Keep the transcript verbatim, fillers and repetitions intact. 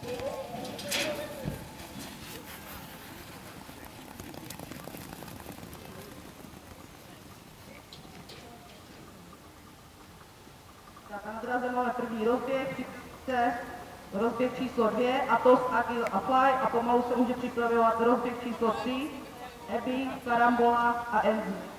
Tak a na draze máme první rozběh, připravte rozběh číslo dvě, Atos, Agil a Fly a pomalu se může připravovat rozběh číslo tři, Abby, Karambola a Enzy.